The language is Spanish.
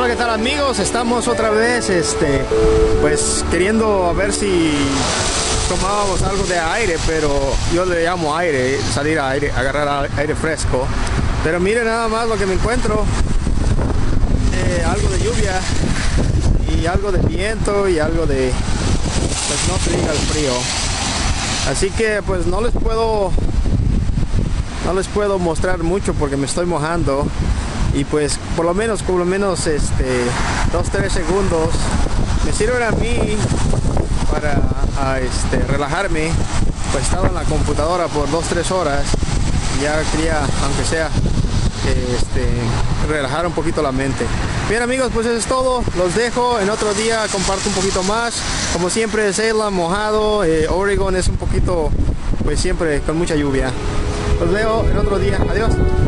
¿qué tal amigos? Estamos otra vez, pues queriendo a ver si tomábamos algo de aire, pero yo le llamo aire, salir a aire, agarrar aire fresco. Pero miren nada más lo que me encuentro, algo de lluvia y algo de viento y algo de, pues no se diga el frío. Así que pues no les puedo mostrar mucho porque me estoy mojando. Y pues por lo menos 2-3 segundos me sirven a mí para relajarme. Pues estaba en la computadora por 2-3 horas, ya quería, aunque sea, relajar un poquito la mente. Bien amigos, pues eso es todo, los dejo. En otro día comparto un poquito más. Como siempre, Salem mojado, Oregon es un poquito, pues siempre con mucha lluvia. Los veo en otro día, adiós.